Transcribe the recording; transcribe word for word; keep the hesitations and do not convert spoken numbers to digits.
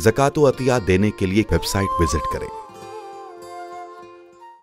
ज़कात व अतिया देने के लिए वेबसाइट विजिट करें।